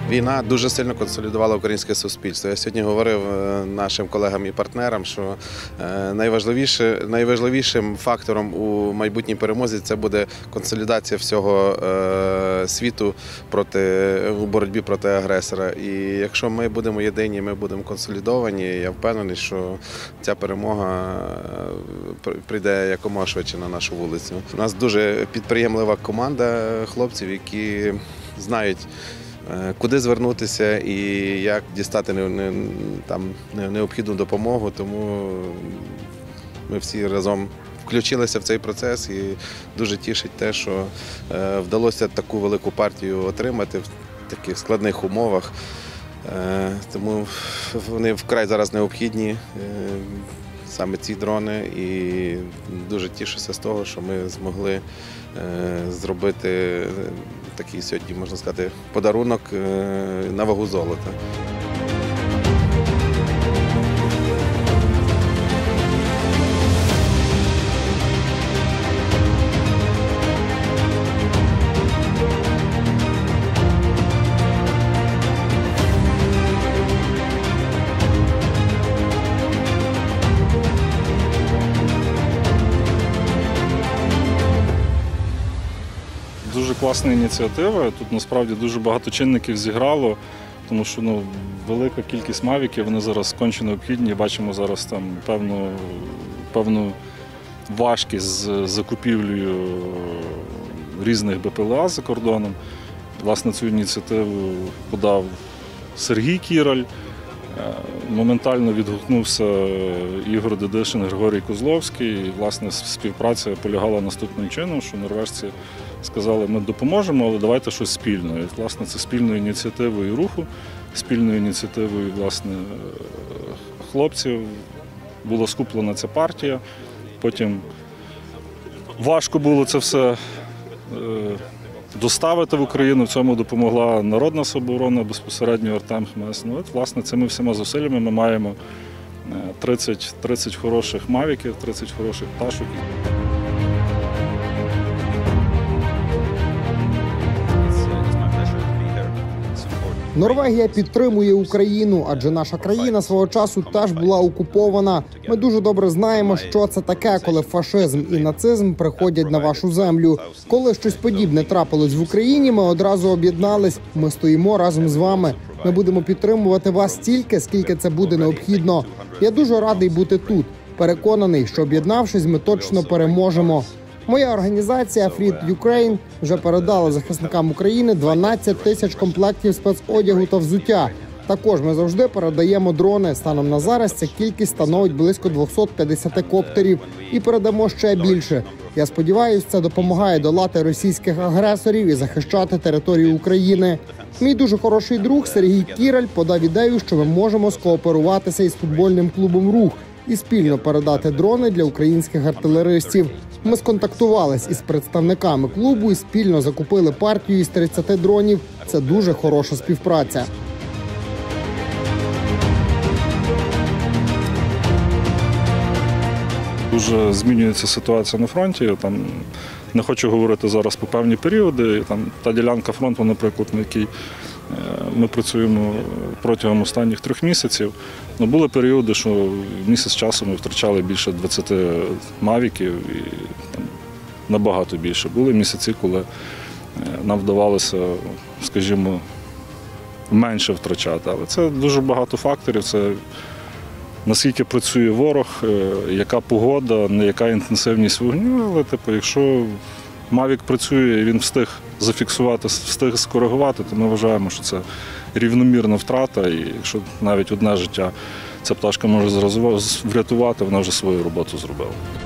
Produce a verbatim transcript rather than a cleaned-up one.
Війна дуже сильно консолідувала українське суспільство. Я сьогодні говорив нашим колегам і партнерам, що найважливіше, найважливішим фактором у майбутній перемозі це буде консолідація всього світу проти, у боротьбі проти агресора. І якщо ми будемо єдині, ми будемо консолідовані, я впевнений, що ця перемога прийде якомога швидше на нашу вулицю. У нас дуже підприємлива команда хлопців, які знають, куди звернутися і як дістати там необхідну допомогу, тому ми всі разом включилися в цей процес і дуже тішить те, що вдалося таку велику партію отримати в таких складних умовах. Тому вони вкрай зараз необхідні, саме ці дрони, і дуже тішуся з того, що ми змогли зробити такий сьогодні, можна сказати, подарунок на вагу золота. Дуже класна ініціатива. Тут насправді дуже багато чинників зіграло, тому що ну, велика кількість мавіків, вони зараз конче необхідні. Бачимо зараз там певну, певну важкість з закупівлею різних Б П Л А за кордоном. Власне, цю ініціативу подав Сергій Кіраль. Моментально відгукнувся Ігор Дедишин, Григорій Козловський. І, власне, співпраця полягала наступним чином, що норвежці сказали, ми допоможемо, але давайте щось спільно. І, власне, це спільною ініціативою руху, спільною ініціативою, власне, хлопців була скуплена ця партія. Потім важко було це все доставити в Україну, в цьому допомогла Народна самооборона, безпосередньо Артем Хмес. Ну, от, власне, цими всіма зусиллями ми маємо тридцять, тридцять хороших мавіків, тридцять хороших пташок. Норвегія підтримує Україну, адже наша країна свого часу теж була окупована. Ми дуже добре знаємо, що це таке, коли фашизм і нацизм приходять на вашу землю. Коли щось подібне трапилось в Україні, ми одразу об'єднались. Ми стоїмо разом з вами. Ми будемо підтримувати вас стільки, скільки це буде необхідно. Я дуже радий бути тут. Переконаний, що об'єднавшись, ми точно переможемо. Моя організація Freed Ukraine вже передала захисникам України дванадцять тисяч комплектів спецодягу та взуття. Також ми завжди передаємо дрони. Станом на зараз ця кількість становить близько двісті п'ятдесят коптерів. І передамо ще більше. Я сподіваюся, це допомагає долати російських агресорів і захищати територію України. Мій дуже хороший друг Сергій Кіраль подав ідею, що ми можемо скооперуватися із футбольним клубом «Рух» і спільно передати дрони для українських артилеристів. Ми сконтактувались із представниками клубу і спільно закупили партію із тридцяти дронів. Це дуже хороша співпраця. Дуже змінюється ситуація на фронті. Там, не хочу говорити зараз по певні періоди. Там, та ділянка фронту, наприклад, на якій ми працюємо протягом останніх трьох місяців. Ну, були періоди, що місяць часу ми втрачали більше двадцяти мавіків і там, набагато більше. Були місяці, коли нам вдавалося, скажімо, менше втрачати. Але це дуже багато факторів. Це наскільки працює ворог, яка погода, не яка інтенсивність вогню. Але типу, якщо мавік працює і він встиг зафіксувати, встиг скоригувати, то ми вважаємо, що це рівномірна втрата. І якщо навіть одне життя ця пташка може зразу врятувати, вона вже свою роботу зробила.